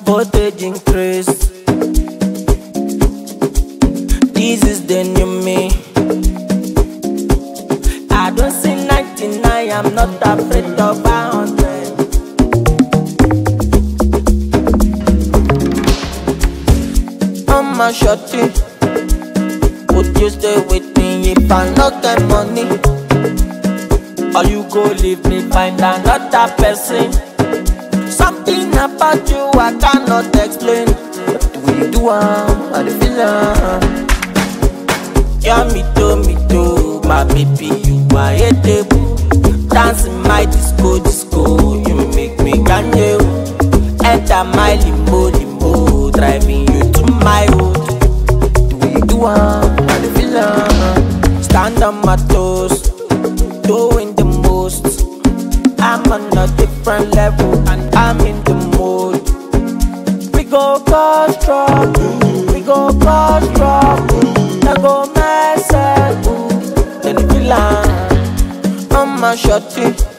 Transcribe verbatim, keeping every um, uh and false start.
voltage increase. This is the new me. I don't see ninety-nine, I'm not afraid of a hundred. I'm a shorty. Would you stay with me if I not get money? Or you go leave me, find another person? Something about you I cannot explain. The way you do am, I dey feel am. Yeah, me too, me too, my baby, you are a table. Dancing my disco, disco, you make me ganye. Enter my limo, limo, driving you to my hood. The way you do am, I dey feel am. Stand on my toes, doing the most. I'm on a different level and I'm in the mood. We go cause trouble, we go cause trouble. I go myself, then you feel like I'm a shorty.